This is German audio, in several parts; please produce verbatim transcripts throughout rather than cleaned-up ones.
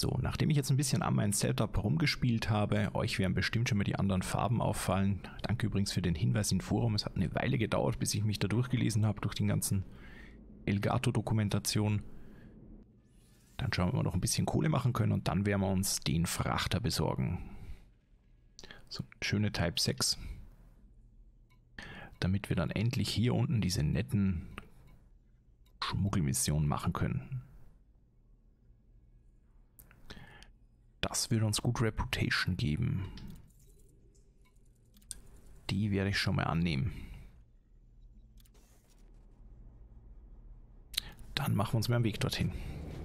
So, nachdem ich jetzt ein bisschen an meinem Setup herumgespielt habe, euch werden bestimmt schon mal die anderen Farben auffallen. Danke übrigens für den Hinweis im Forum. Es hat eine Weile gedauert, bis ich mich da durchgelesen habe, durch den ganzen Elgato-Dokumentation. Dann schauen wir, ob wir noch ein bisschen Kohle machen können und dann werden wir uns den Frachter besorgen. So, schöne Type sechs. Damit wir dann endlich hier unten diese netten Schmuggelmissionen machen können. Das wird uns gut Reputation geben. Die werde ich schon mal annehmen. Dann machen wir uns mal einen Weg dorthin.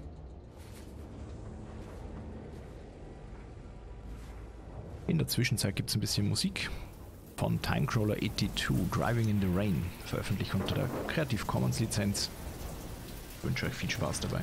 In der Zwischenzeit gibt es ein bisschen Musik von Timecrawler zweiundachtzig, Driving in the Rain, veröffentlicht unter der Creative Commons Lizenz. Ich wünsche euch viel Spaß dabei.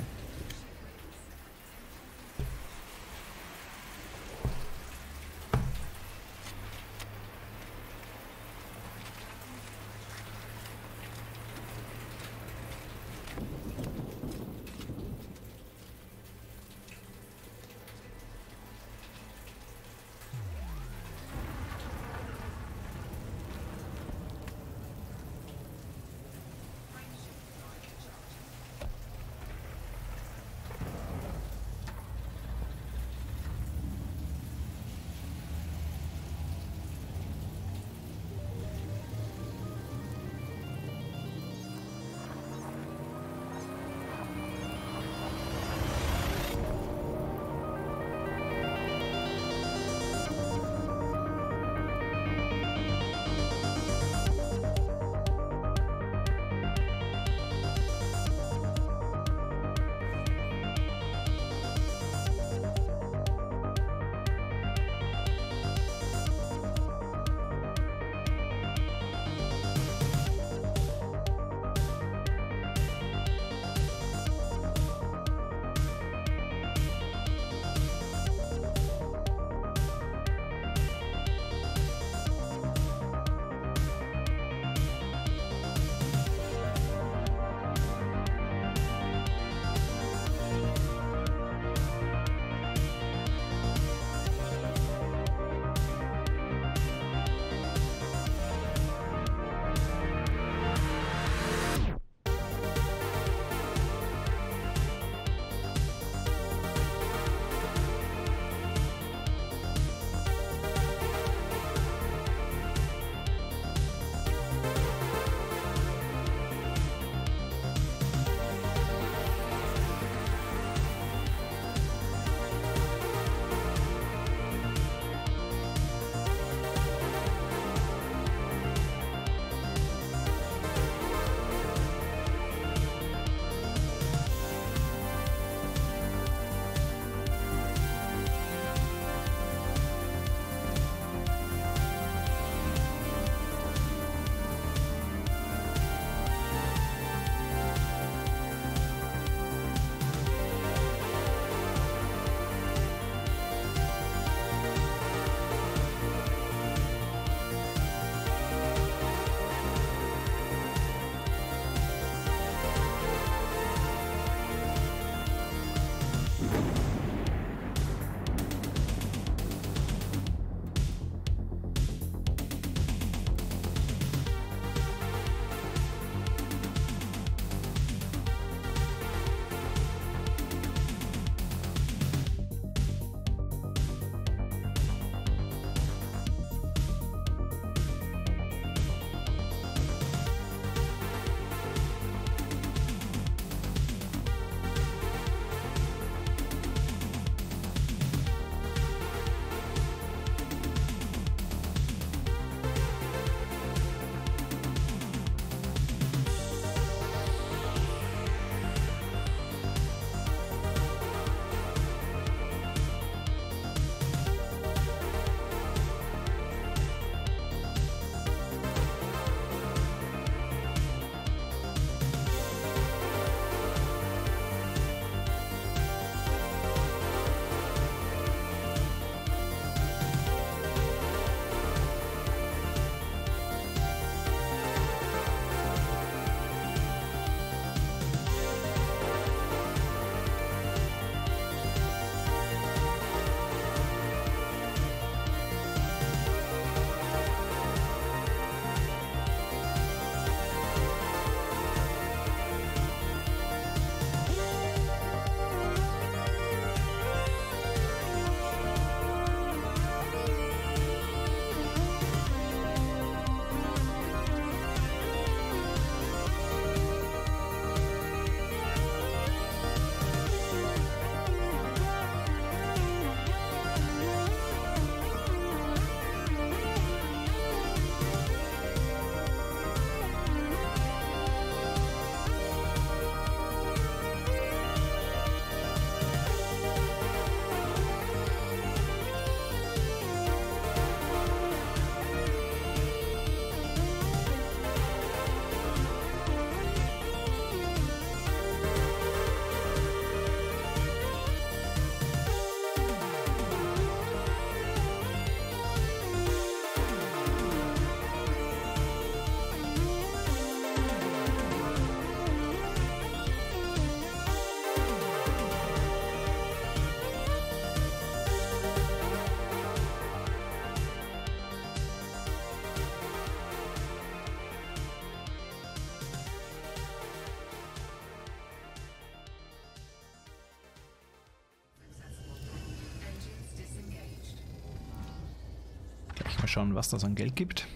Mal schauen, was das an Geld gibt.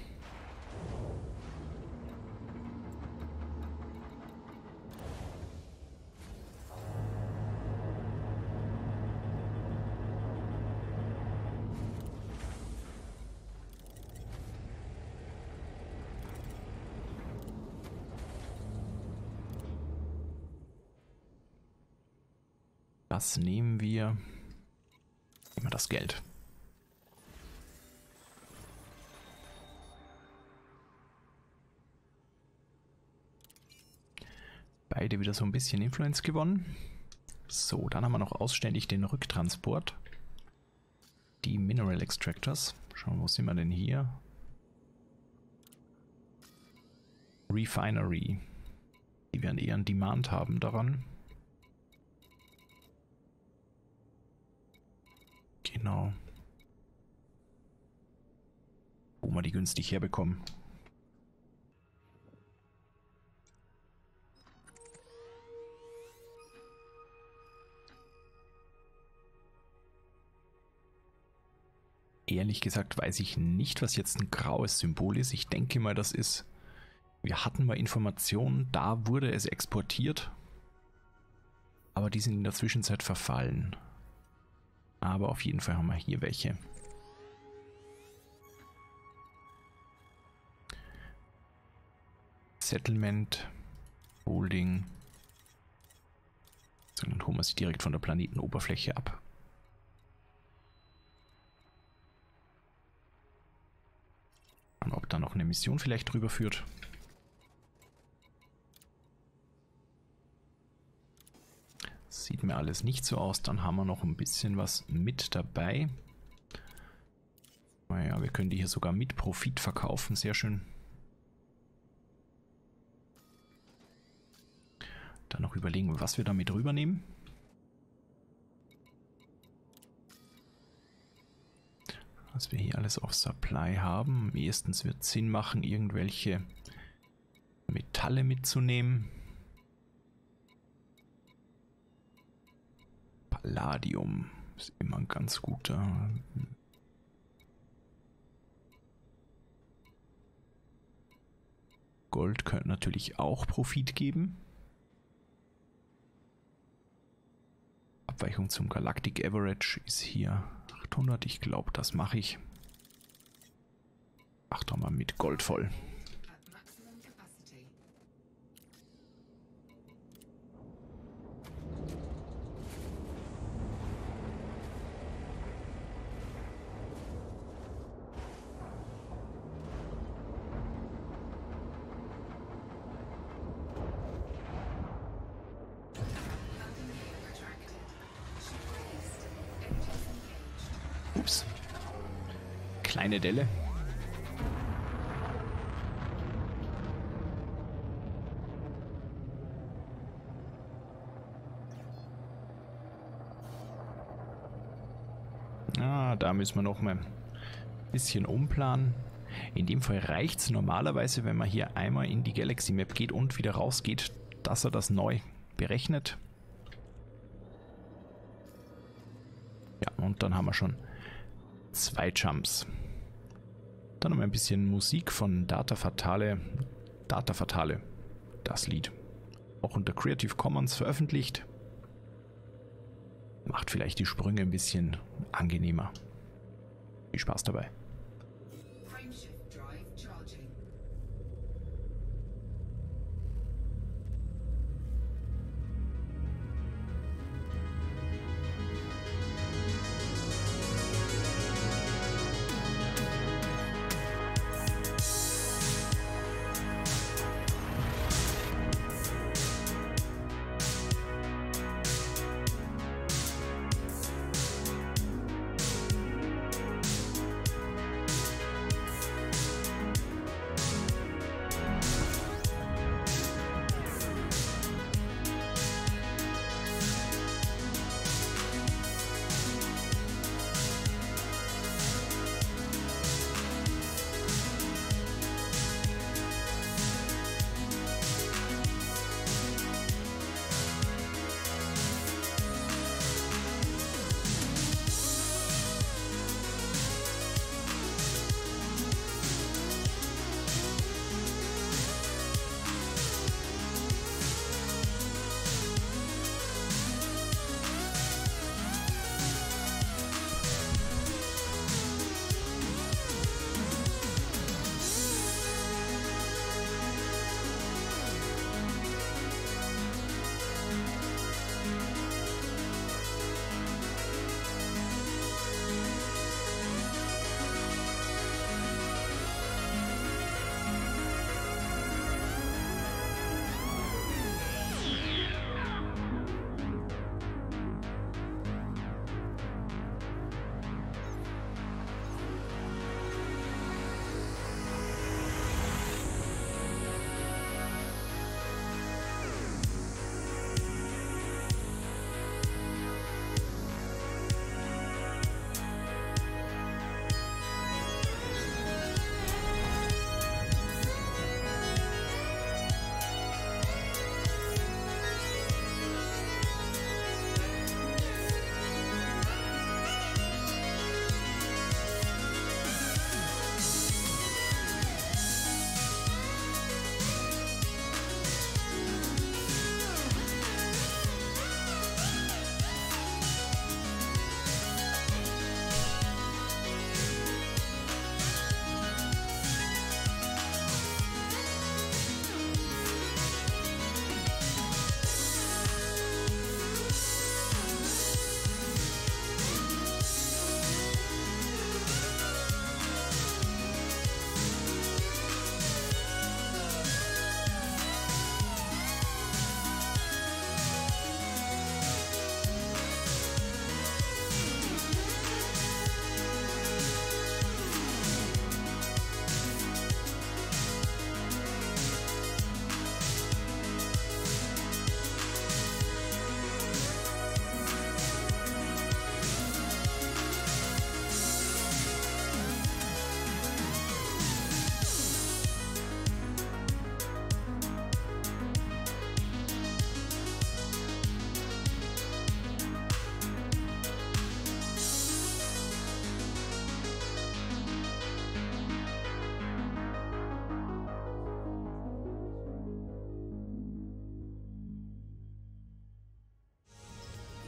Das nehmen wir. Nehmen wir das Geld. Beide wieder so ein bisschen Influence gewonnen. So, dann haben wir noch ausständig den Rücktransport. Die Mineral Extractors. Schauen, wo sind wir denn hier? Refinery. Die werden eher einen Demand haben daran. Genau. Wo wir die günstig herbekommen. Ehrlich gesagt weiß ich nicht, was jetzt ein graues Symbol ist. Ich denke mal, das ist... Wir hatten mal Informationen, da wurde es exportiert. Aber die sind in der Zwischenzeit verfallen. Aber auf jeden Fall haben wir hier welche. Settlement, Holding. So, dann holen wir sie direkt von der Planetenoberfläche ab. Und ob da noch eine Mission vielleicht drüber führt. Sieht mir alles nicht so aus. Dann haben wir noch ein bisschen was mit dabei. Naja, wir können die hier sogar mit Profit verkaufen. Sehr schön. Dann noch überlegen, was wir damit rübernehmen. Was wir hier alles auf Supply haben. Erstens wird es Sinn machen, irgendwelche Metalle mitzunehmen. Palladium ist immer ein ganz guter. Gold könnte natürlich auch Profit geben. Abweichung zum Galactic Average ist hier achthundert. Ich glaube, das mache ich. Mach doch mal mit Gold voll. Ups. Kleine Delle. Ah, da müssen wir noch mal ein bisschen umplanen. In dem Fall reicht es normalerweise, wenn man hier einmal in die Galaxy Map geht und wieder rausgeht, dass er das neu berechnet. Ja, und dann haben wir schon zwei Jumps. Dann noch ein bisschen Musik von Data Fatale. Data Fatale, das Lied. Auch unter Creative Commons veröffentlicht. Macht vielleicht die Sprünge ein bisschen angenehmer. Viel Spaß dabei.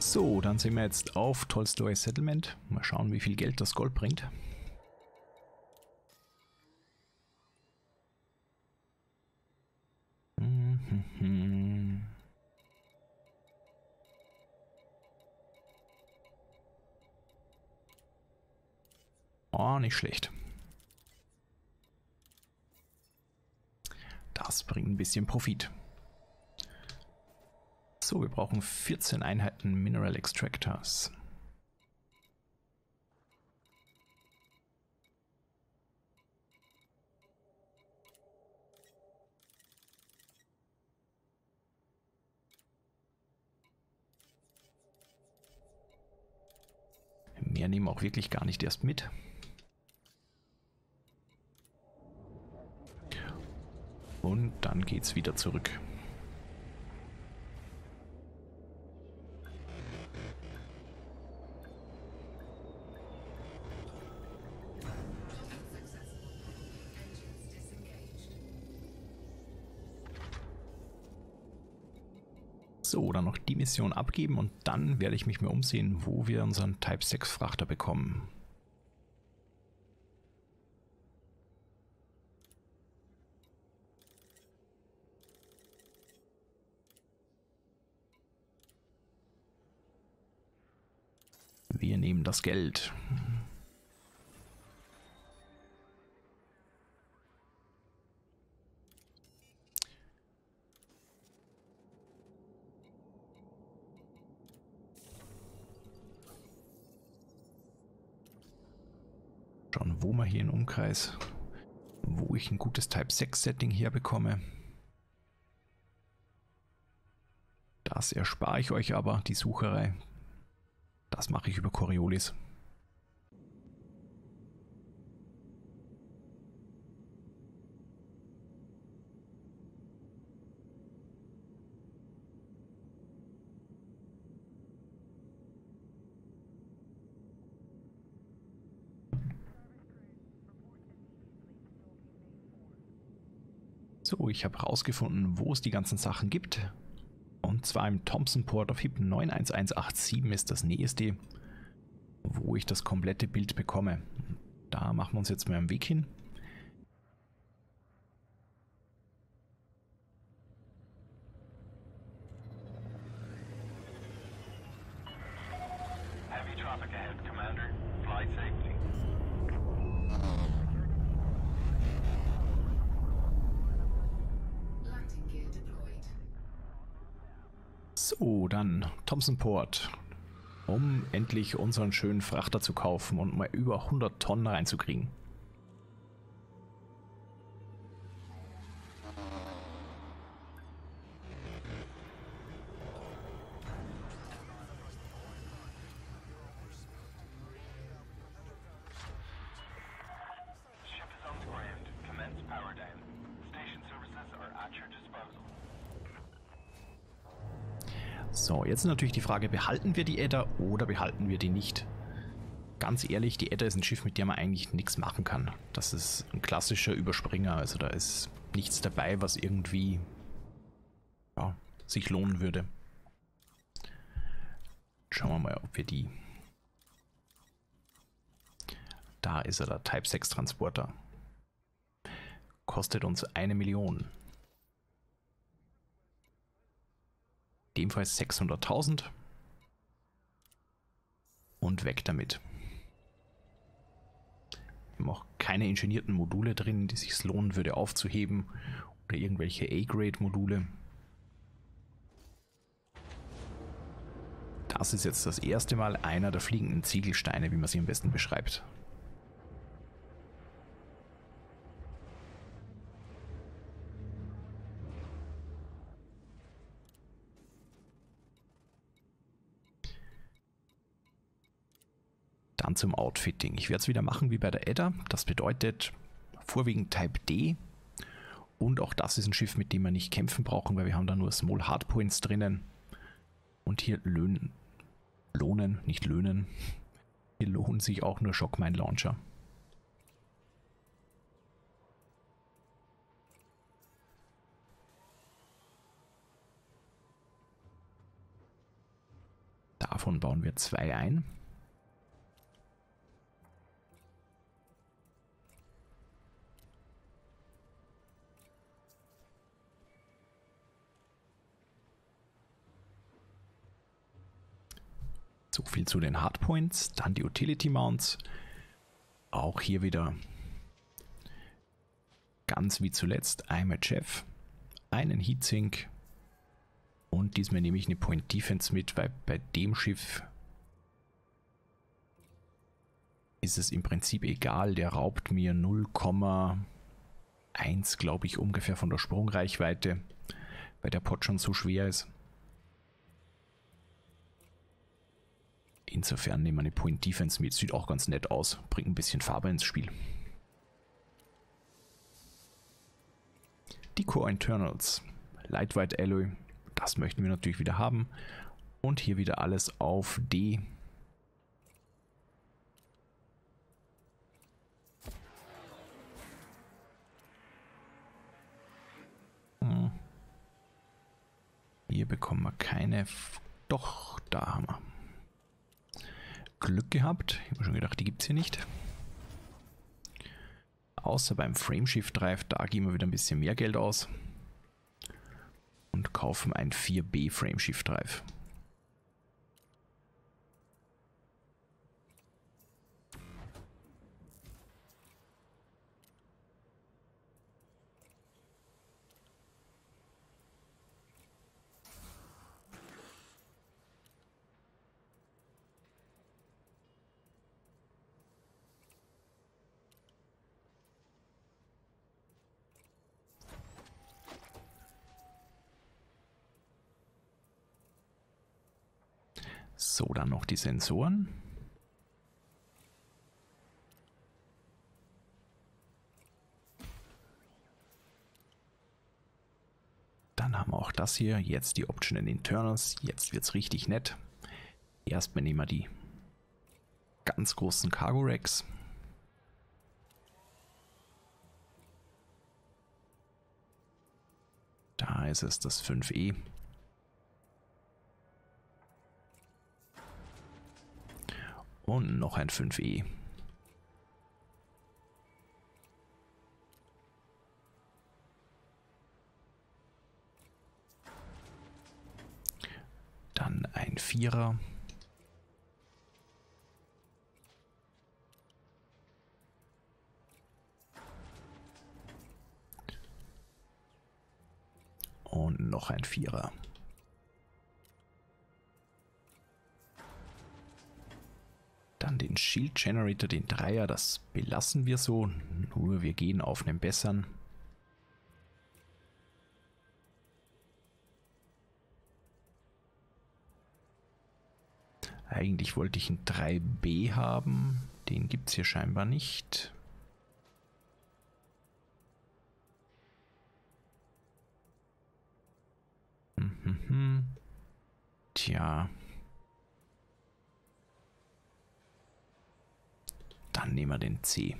So, dann sind wir jetzt auf Tolstoi Settlement. Mal schauen, wie viel Geld das Gold bringt. Mhm. Oh, nicht schlecht. Das bringt ein bisschen Profit. So, wir brauchen vierzehn Einheiten Mineral Extractors. Mehr nehmen auch wirklich gar nicht erst mit. Und dann geht's wieder zurück. So, dann noch die Mission abgeben und dann werde ich mich mal umsehen, wo wir unseren Type sechs Frachter bekommen. Wir nehmen das Geld. Schauen, wo wir hier im Umkreis, wo ich ein gutes Type sechs Setting hier bekomme. Das erspare ich euch aber, die Sucherei. Das mache ich über Coriolis. So, ich habe herausgefunden, wo es die ganzen Sachen gibt. Und zwar im Thompson Port auf H I P neun eins eins acht sieben ist das nächste, wo ich das komplette Bild bekomme. Da machen wir uns jetzt mal einen Weg hin. Heavy traffic ahead, Commander. Fly safely. Landing gear deployed. So, dann Thompson Port, um endlich unseren schönen Frachter zu kaufen und mal über hundert Tonnen reinzukriegen. Ship is on the ground. Commence power down. Station services are at your disposal. So, jetzt ist natürlich die Frage, behalten wir die Edda oder behalten wir die nicht? Ganz ehrlich, die Edda ist ein Schiff, mit dem man eigentlich nichts machen kann. Das ist ein klassischer Überspringer, also da ist nichts dabei, was irgendwie ja, sich lohnen würde. Schauen wir mal, ob wir die... Da ist er, der Type sechs Transporter. Kostet uns eine Million. In dem Fall sechshunderttausend. Und weg damit. Wir haben auch keine ingenierten Module drin, die sich lohnen würde aufzuheben. Oder irgendwelche A-Grade-Module. Das ist jetzt das erste Mal einer der fliegenden Ziegelsteine, wie man sie am besten beschreibt. Dann zum Outfitting. Ich werde es wieder machen wie bei der Edda. Das bedeutet vorwiegend Type D. Und auch das ist ein Schiff, mit dem wir nicht kämpfen brauchen, weil wir haben da nur Small Hardpoints drinnen. Und hier löhnen, lohnen, nicht löhnen. Hier lohnen sich auch nur Shockmine Launcher. Davon bauen wir zwei ein. So viel zu den Hardpoints. Dann die Utility Mounts. Auch hier wieder ganz wie zuletzt einmal Jeff, einen Heatsink und diesmal nehme ich eine Point Defense mit, weil bei dem Schiff ist es im Prinzip egal. Der raubt mir null Komma eins, glaube ich, ungefähr von der Sprungreichweite, weil der Pod schon so schwer ist. Insofern nehmen wir eine Point Defense mit. Sieht auch ganz nett aus. Bringt ein bisschen Farbe ins Spiel. Die Core Internals. Light White Alloy. Das möchten wir natürlich wieder haben. Und hier wieder alles auf D. Hm. Hier bekommen wir keine... F Doch, da haben wir. Glück gehabt. Ich habe schon gedacht, die gibt es hier nicht. Außer beim Frameshift Drive, da geben wir wieder ein bisschen mehr Geld aus. Und kaufen ein vier B Frameshift Drive. So, dann noch die Sensoren. Dann haben wir auch das hier. Jetzt die Optional Internals. Jetzt wird es richtig nett. Erstmal nehmen wir die ganz großen Cargo Racks. Da ist es das fünf E. Und noch ein fünf E. Dann ein Vierer. Und noch ein Vierer. Dann den Shield Generator, den Dreier, das belassen wir so. Nur wir gehen auf einen besseren. Eigentlich wollte ich einen drei B haben. Den gibt es hier scheinbar nicht. Mhm. Tja. Dann nehmen wir den C.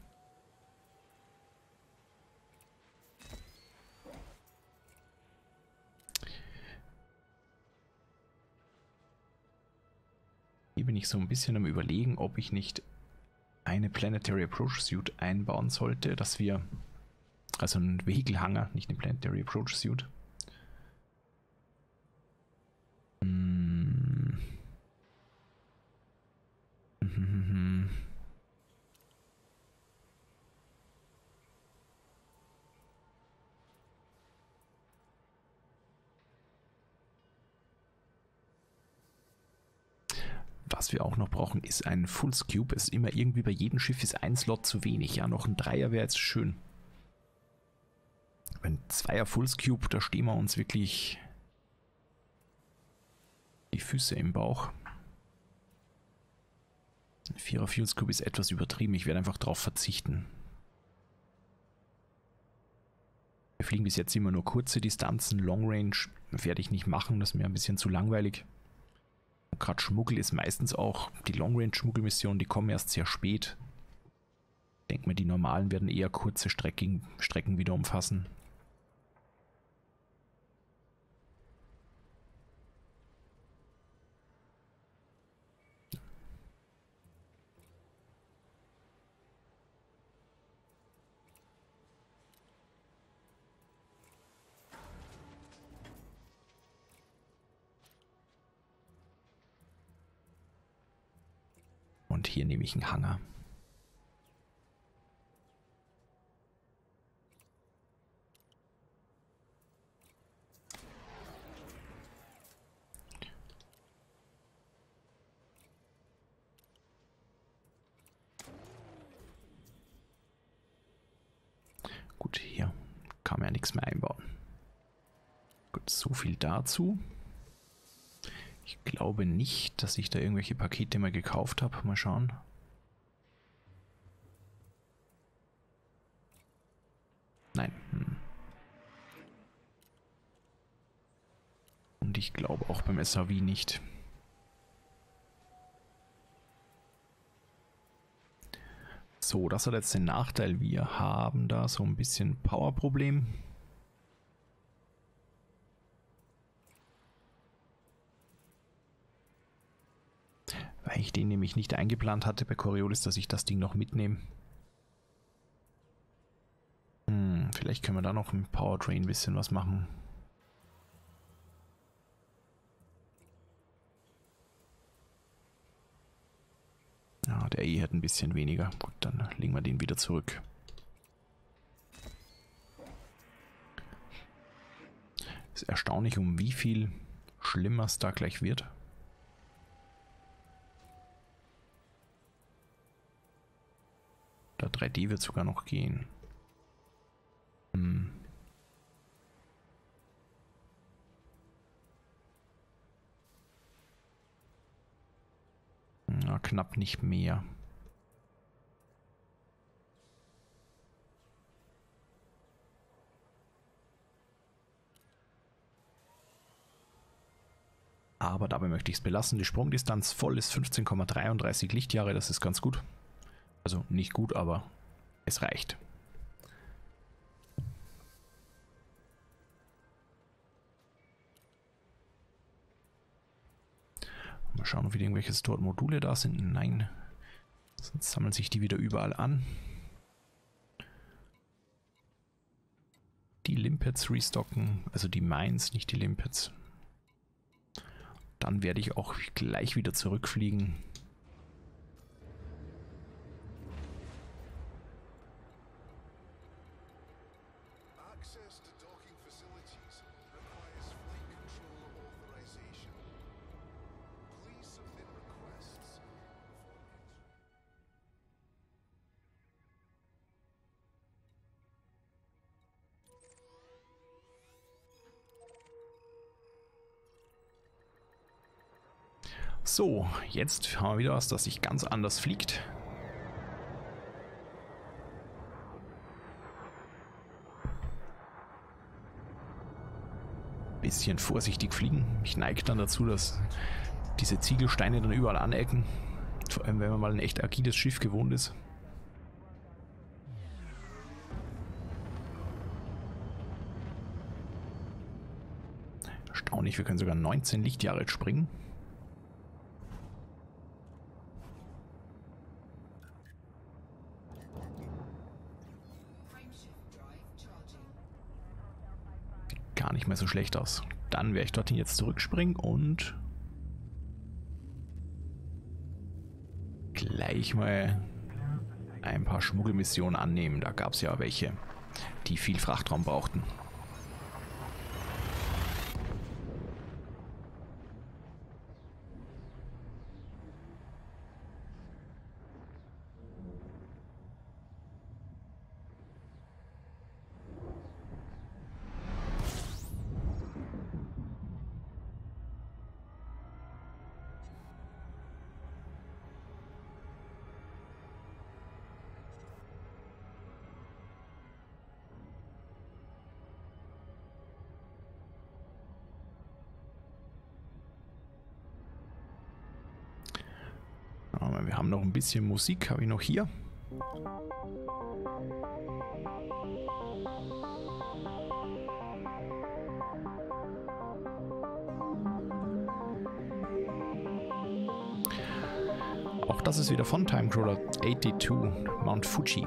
Hier bin ich so ein bisschen am Überlegen, ob ich nicht eine Planetary Approach Suit einbauen sollte, dass wir, also einen Vehikelhanger, nicht eine Planetary Approach Suit. Hm. Mhm. Was wir auch noch brauchen, ist ein Full Cube. Es ist immer irgendwie bei jedem Schiff ist ein Slot zu wenig. Ja, noch ein Dreier wäre jetzt schön. Ein Zweier Full Cube, da stehen wir uns wirklich die Füße im Bauch. Ein Vierer Full Cube ist etwas übertrieben. Ich werde einfach darauf verzichten. Wir fliegen bis jetzt immer nur kurze Distanzen. Long Range werde ich nicht machen. Das ist mir ein bisschen zu langweilig. Gerade Schmuggel ist meistens auch, die Long-Range-Schmuggelmissionen, die kommen erst sehr spät. Ich denke mal, die normalen werden eher kurze Strecken, Strecken wieder umfassen. Und hier nehme ich einen Hangar. Gut, hier kann man ja nichts mehr einbauen. Gut, so viel dazu. Ich glaube nicht, dass ich da irgendwelche Pakete mal gekauft habe. Mal schauen. Nein. Hm. Und ich glaube auch beim S A V nicht. So, das hat jetzt den Nachteil. Wir haben da so ein bisschen Power-Problem. Weil ich den nämlich nicht eingeplant hatte bei Coriolis, dass ich das Ding noch mitnehme. Hm, vielleicht können wir da noch im Powertrain ein bisschen was machen. Ja, der E hat ein bisschen weniger. Gut, dann legen wir den wieder zurück. Ist erstaunlich, um wie viel schlimmer es da gleich wird. Da drei D wird sogar noch gehen. Hm. Na, knapp nicht mehr. Aber dabei möchte ich es belassen. Die Sprungdistanz voll ist fünfzehn Komma dreiunddreißig Lichtjahre. Das ist ganz gut. Also nicht gut, aber es reicht. Mal schauen, ob wieder irgendwelche Stored-Module da sind. Nein. Sonst sammeln sich die wieder überall an. Die Limpets restocken. Also die Mines, nicht die Limpets. Dann werde ich auch gleich wieder zurückfliegen. So, jetzt haben wir wieder was, das sich ganz anders fliegt. Bisschen vorsichtig fliegen. Ich neige dann dazu, dass diese Ziegelsteine dann überall anecken. Vor allem, wenn man mal ein echt agiles Schiff gewohnt ist. Erstaunlich, wir können sogar neunzehn Lichtjahre springen. Gar nicht mehr so schlecht aus. Dann werde ich dorthin jetzt zurückspringen und gleich mal ein paar Schmuggelmissionen annehmen. Da gab es ja welche, die viel Frachtraum brauchten. Aber wir haben noch ein bisschen Musik, habe ich noch hier. Auch das ist wieder von Timecrawler zweiundachtzig, Mount Fuji.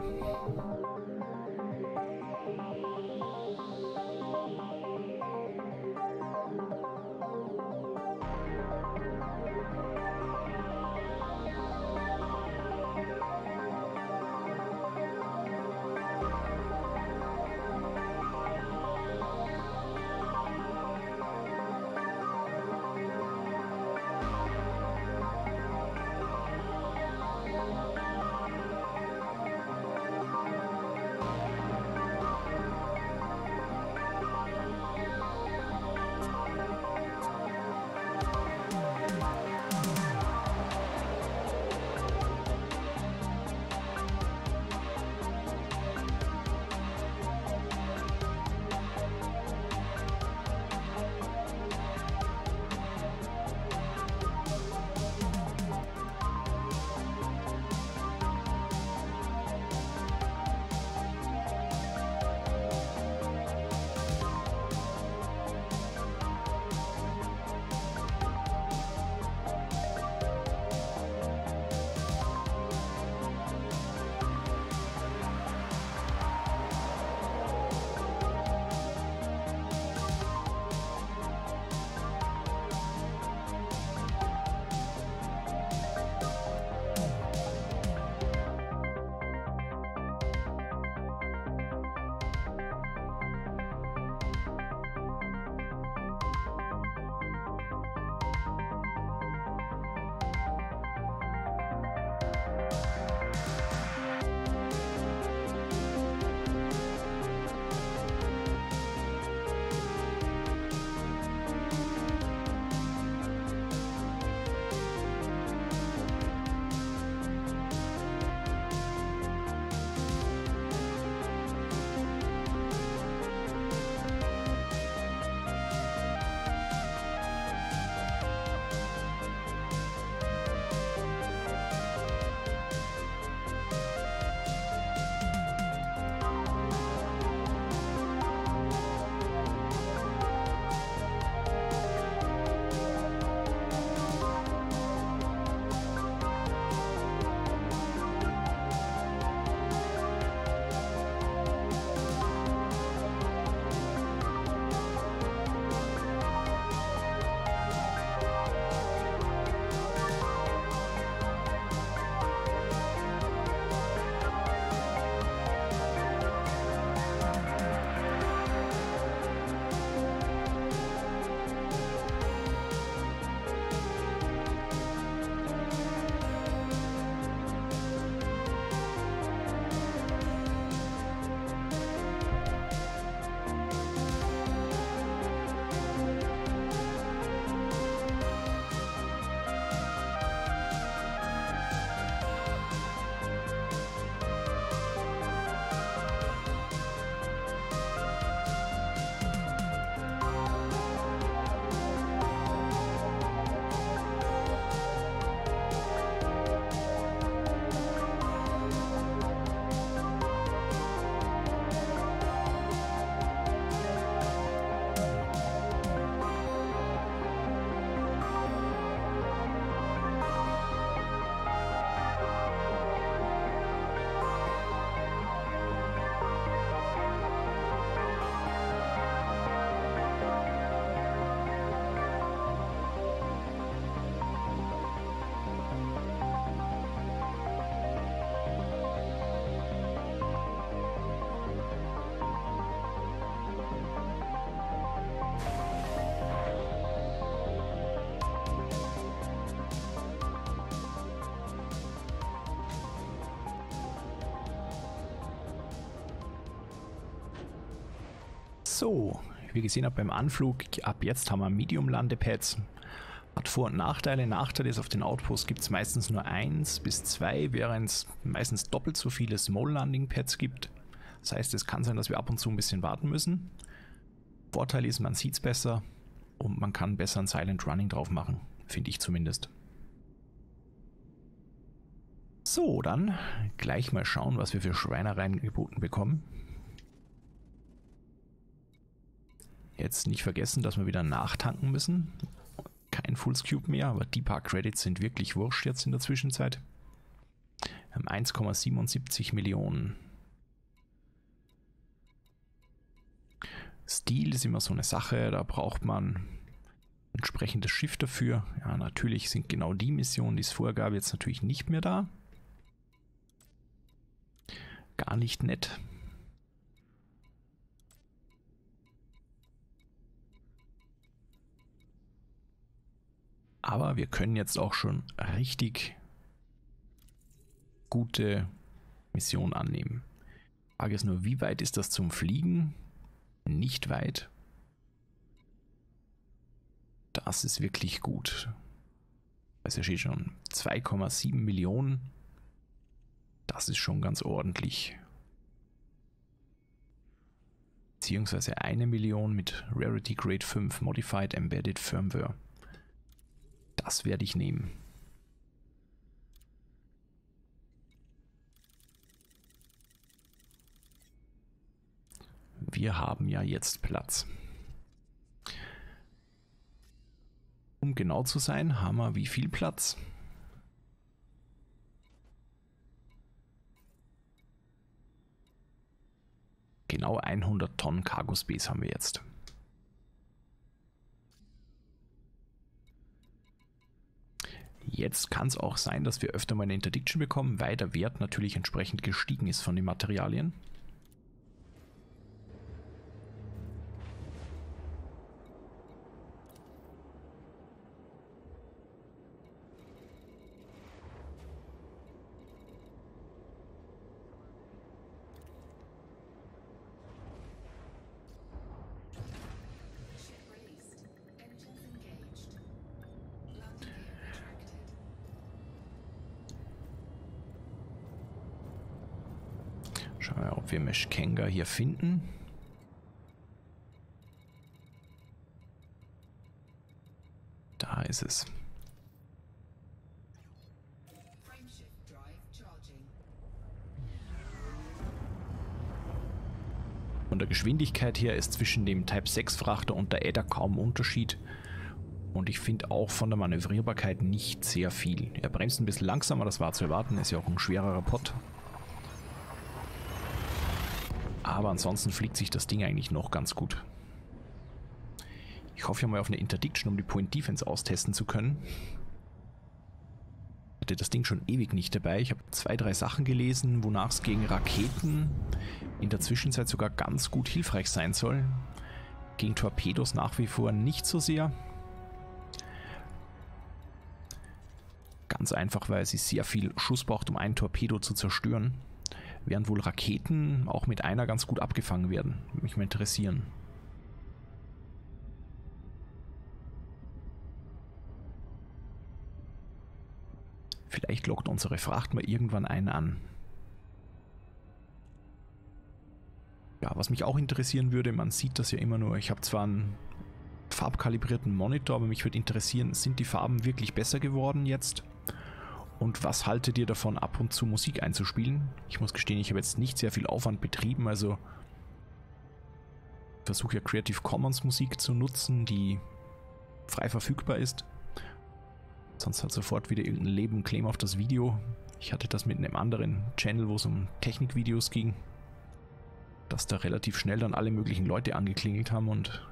So, wie ihr gesehen habt beim Anflug, ab jetzt haben wir Medium-Landepads. Hat Vor- und Nachteile. Nachteil ist, auf den Outposts gibt es meistens nur eins bis zwei, während es meistens doppelt so viele Small-Landing-Pads gibt. Das heißt, es kann sein, dass wir ab und zu ein bisschen warten müssen. Vorteil ist, man sieht es besser und man kann besser ein Silent Running drauf machen, finde ich zumindest. So, dann gleich mal schauen, was wir für Schweinereien geboten bekommen. Jetzt nicht vergessen, dass wir wieder nachtanken müssen. Kein Fullscube mehr, aber die paar Credits sind wirklich wurscht jetzt in der Zwischenzeit. Wir haben eins Komma siebenundsiebzig Millionen. Stil ist immer so eine Sache, da braucht man ein entsprechendes Schiff dafür. Ja, natürlich sind genau die Missionen, die es vorher gab, jetzt natürlich nicht mehr da. Gar nicht nett. Aber wir können jetzt auch schon richtig gute Missionen annehmen. Die Frage ist nur, wie weit ist das zum Fliegen? Nicht weit. Das ist wirklich gut. Also steht schon zwei Komma sieben Millionen. Das ist schon ganz ordentlich. Beziehungsweise eine Million mit Rarity Grade fünf Modified Embedded Firmware. Das werde ich nehmen. Wir haben ja jetzt Platz. Um genau zu sein, haben wir wie viel Platz? Genau hundert Tonnen Cargo Space haben wir jetzt. Jetzt kann es auch sein, dass wir öfter mal eine Interdiction bekommen, weil der Wert natürlich entsprechend gestiegen ist von den Materialien. Schauen wir, ob wir Meshkenga hier finden. Da ist es. Von der Geschwindigkeit her ist zwischen dem Type sechs Frachter und der Edda kaum Unterschied. Und ich finde auch von der Manövrierbarkeit nicht sehr viel. Er bremst ein bisschen langsamer, das war zu erwarten, ist ja auch ein schwererer Pod. Aber ansonsten fliegt sich das Ding eigentlich noch ganz gut. Ich hoffe ja mal auf eine Interdiction, um die Point Defense austesten zu können. Ich hatte das Ding schon ewig nicht dabei. Ich habe zwei, drei Sachen gelesen, wonach es gegen Raketen in der Zwischenzeit sogar ganz gut hilfreich sein soll. Gegen Torpedos nach wie vor nicht so sehr. Ganz einfach, weil sie sehr viel Schuss braucht, um ein Torpedo zu zerstören. Während wohl Raketen auch mit einer ganz gut abgefangen werden. Würde mich mal interessieren. Vielleicht lockt unsere Fracht mal irgendwann einen an. Ja, was mich auch interessieren würde, man sieht das ja immer nur, ich habe zwar einen farbkalibrierten Monitor, aber mich würde interessieren, sind die Farben wirklich besser geworden jetzt? Und was haltet ihr davon, ab und zu Musik einzuspielen? Ich muss gestehen, ich habe jetzt nicht sehr viel Aufwand betrieben, also ich versuche ja Creative Commons Musik zu nutzen, die frei verfügbar ist. Sonst hat sofort wieder irgendein Leben Claim auf das Video. Ich hatte das mit einem anderen Channel, wo es um Technikvideos ging, dass da relativ schnell dann alle möglichen Leute angeklingelt haben und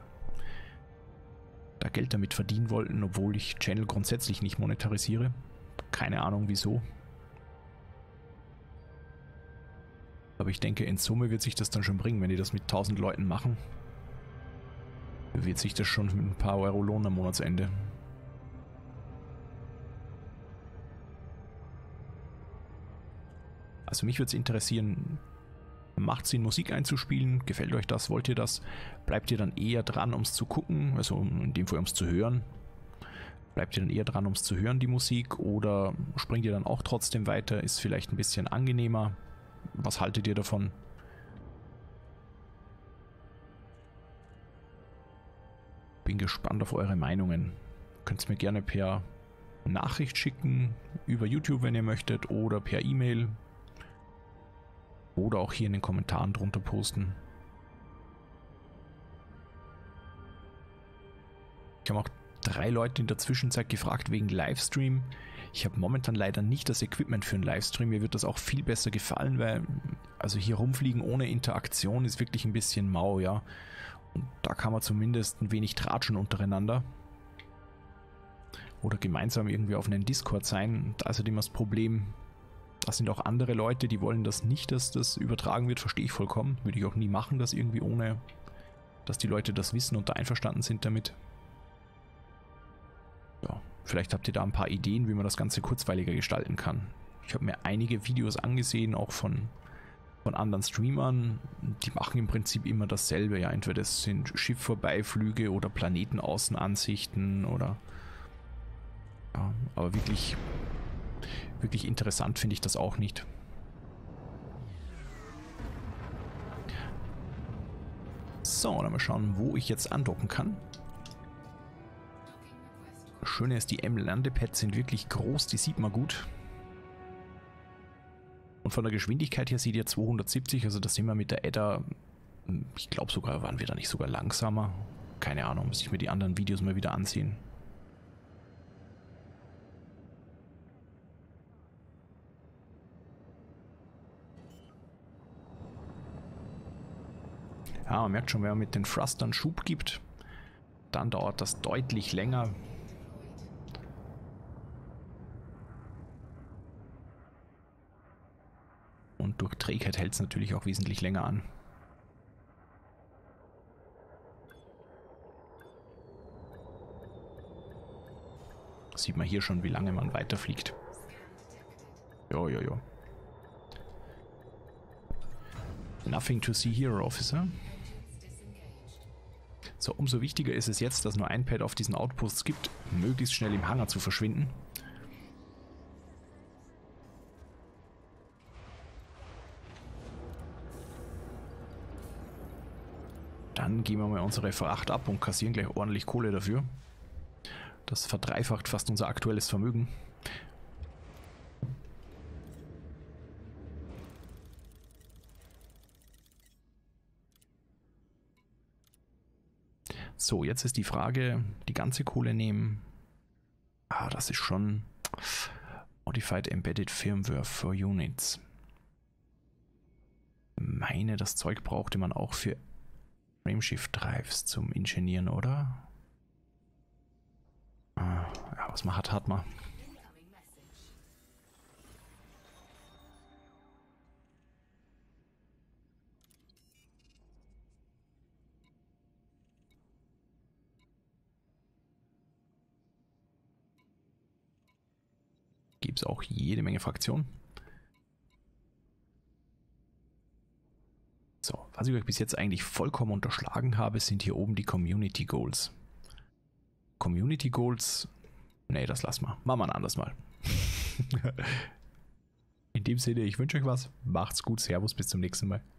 da Geld damit verdienen wollten, obwohl ich Channel grundsätzlich nicht monetarisiere. Keine Ahnung wieso. Aber ich denke, in Summe wird sich das dann schon bringen, wenn die das mit tausend Leuten machen. Wird sich das schon mit ein paar Euro lohnen am Monatsende. Also mich würde es interessieren, Macht Sinn, Musik einzuspielen? Gefällt euch das? Wollt ihr das? Bleibt ihr dann eher dran, um es zu gucken? Also in dem Fall, um es zu hören. Bleibt ihr dann eher dran, um es zu hören, die Musik? Oder springt ihr dann auch trotzdem weiter? Ist vielleicht ein bisschen angenehmer? Was haltet ihr davon? Bin gespannt auf eure Meinungen. Könnt es mir gerne per Nachricht schicken, über YouTube, wenn ihr möchtet, oder per E-Mail. Oder auch hier in den Kommentaren drunter posten. Ich habe auch drei Leute in der Zwischenzeit gefragt wegen Livestream. Ich habe momentan leider nicht das Equipment für einen Livestream. Mir wird das auch viel besser gefallen, weil also hier rumfliegen ohne Interaktion ist wirklich ein bisschen mau, ja. Und da kann man zumindest ein wenig tratschen untereinander. Oder gemeinsam irgendwie auf einem Discord sein. Da ist halt immer das Problem, da sind auch andere Leute, die wollen das nicht, dass das übertragen wird. Verstehe ich vollkommen. Würde ich auch nie machen, das irgendwie ohne, dass die Leute das wissen und da einverstanden sind damit. Ja, vielleicht habt ihr da ein paar Ideen, wie man das Ganze kurzweiliger gestalten kann. Ich habe mir einige Videos angesehen, auch von, von anderen Streamern. Die machen im Prinzip immer dasselbe. Ja, entweder das sind Schiffvorbeiflüge oder Planetenaußenansichten oder... Ja, aber wirklich, wirklich interessant finde ich das auch nicht. So, dann mal schauen, wo ich jetzt andocken kann. Schöne ist, die M-Landepads sind wirklich groß, die sieht man gut. Und von der Geschwindigkeit her sieht ihr zweihundertsiebzig, also da sind wir mit der Edda, ich glaube sogar, waren wir da nicht sogar langsamer. Keine Ahnung, muss ich mir die anderen Videos mal wieder ansehen. Ja, man merkt schon, wenn man mit den Thrustern Schub gibt, dann dauert das deutlich länger. Und durch Trägheit hält es natürlich auch wesentlich länger an. Sieht man hier schon, wie lange man weiterfliegt. Jo, jo, jo. Nothing to see here, Officer. So, umso wichtiger ist es jetzt, dass nur ein Pad auf diesen Outposts gibt, möglichst schnell im Hangar zu verschwinden. Dann geben wir mal unsere Fracht ab und kassieren gleich ordentlich Kohle dafür. Das verdreifacht fast unser aktuelles Vermögen. So, jetzt ist die Frage, die ganze Kohle nehmen. Ah, das ist schon Modified Embedded Firmware for Units. Meine, das Zeug brauchte man auch für Frameshift Drives zum Ingenieren, oder? Ah, ja, was man hat, hat man. Gibt es auch jede Menge Fraktionen. So, was ich euch bis jetzt eigentlich vollkommen unterschlagen habe, sind hier oben die Community Goals. Community Goals, nee, das lassen wir. Machen wir ein anderes Mal. In dem Sinne, ich wünsche euch was. Macht's gut, Servus, bis zum nächsten Mal.